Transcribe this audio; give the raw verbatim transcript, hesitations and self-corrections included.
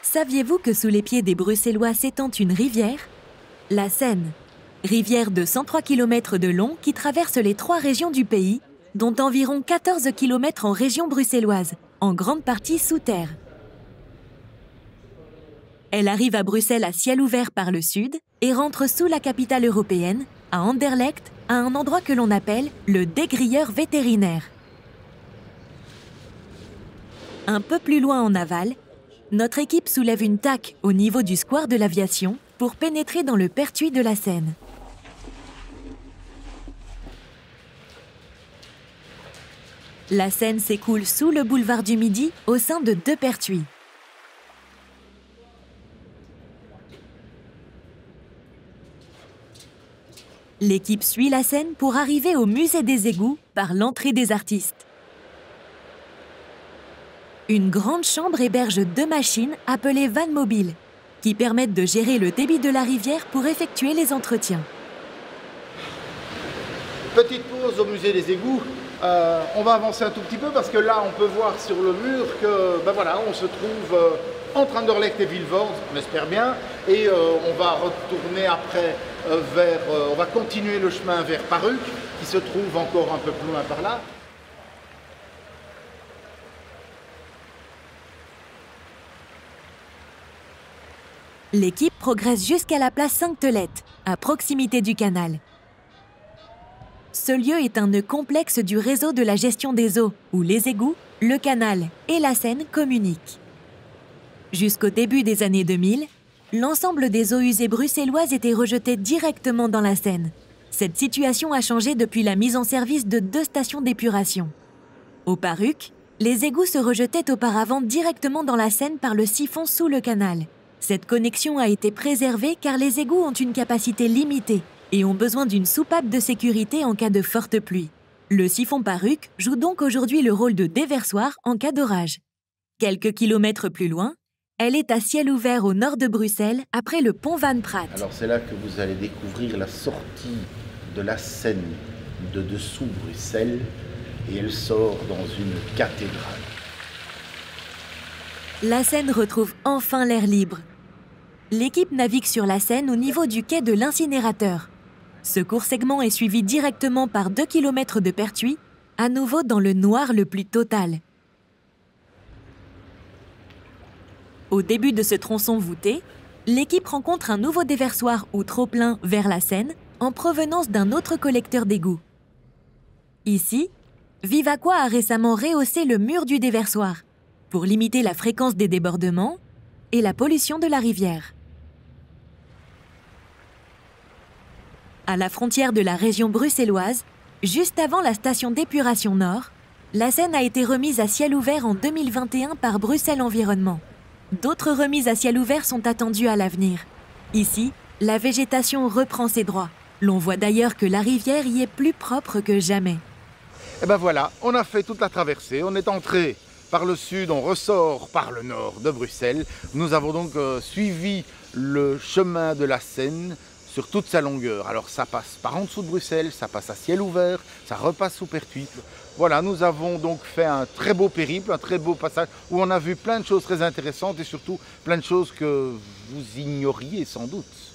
Saviez-vous que sous les pieds des Bruxellois s'étend une rivière? La Seine. Rivière de cent trois kilomètres de long qui traverse les trois régions du pays, dont environ quatorze kilomètres en région bruxelloise, en grande partie sous terre. Elle arrive à Bruxelles à ciel ouvert par le sud et rentre sous la capitale européenne, à Anderlecht, à un endroit que l'on appelle le dégrilleur vétérinaire. Un peu plus loin en aval, notre équipe soulève une taque au niveau du square de l'Aviation pour pénétrer dans le pertuis de la Seine. La Seine s'écoule sous le boulevard du Midi au sein de deux pertuis. L'équipe suit la Seine pour arriver au musée des égouts par l'entrée des artistes. Une grande chambre héberge deux machines appelées vannes mobiles, qui permettent de gérer le débit de la rivière pour effectuer les entretiens. Petite pause au musée des égouts. Euh, on va avancer un tout petit peu parce que là, on peut voir sur le mur que, ben voilà, on se trouve euh, entre Anderlecht et Vilvoorde, on espère bien, et euh, on va retourner après euh, vers, euh, on va continuer le chemin vers Paruc, qui se trouve encore un peu plus loin par là. L'équipe progresse jusqu'à la place Sainte-Thelette, à proximité du canal. Ce lieu est un nœud complexe du réseau de la gestion des eaux, où les égouts, le canal et la Seine communiquent. Jusqu'au début des années deux mille, l'ensemble des eaux usées bruxelloises étaient rejetées directement dans la Seine. Cette situation a changé depuis la mise en service de deux stations d'épuration. Au Paruc, les égouts se rejetaient auparavant directement dans la Seine par le siphon sous le canal. Cette connexion a été préservée car les égouts ont une capacité limitée et ont besoin d'une soupape de sécurité en cas de forte pluie. Le siphon Paruc joue donc aujourd'hui le rôle de déversoir en cas d'orage. Quelques kilomètres plus loin, elle est à ciel ouvert au nord de Bruxelles, après le pont Van Praat. Alors c'est là que vous allez découvrir la sortie de la Seine de dessous Bruxelles et elle sort dans une cathédrale. La Seine retrouve enfin l'air libre. L'équipe navigue sur la Seine au niveau du quai de l'incinérateur. Ce court segment est suivi directement par deux kilomètres de pertuis, à nouveau dans le noir le plus total. Au début de ce tronçon voûté, l'équipe rencontre un nouveau déversoir ou trop-plein vers la Seine en provenance d'un autre collecteur d'égouts. Ici, Vivaqua a récemment rehaussé le mur du déversoir pour limiter la fréquence des débordements et la pollution de la rivière. À la frontière de la région bruxelloise, juste avant la station d'épuration Nord, la Seine a été remise à ciel ouvert en deux mille vingt et un par Bruxelles Environnement. D'autres remises à ciel ouvert sont attendues à l'avenir. Ici, la végétation reprend ses droits. L'on voit d'ailleurs que la rivière y est plus propre que jamais. Et ben voilà, on a fait toute la traversée, on est entré par le sud, on ressort par le nord de Bruxelles. Nous avons donc euh, suivi le chemin de la Seine sur toute sa longueur. Alors ça passe par en dessous de Bruxelles, ça passe à ciel ouvert, ça repasse sous Pertuis. Voilà, nous avons donc fait un très beau périple, un très beau passage où on a vu plein de choses très intéressantes et surtout plein de choses que vous ignoriez sans doute.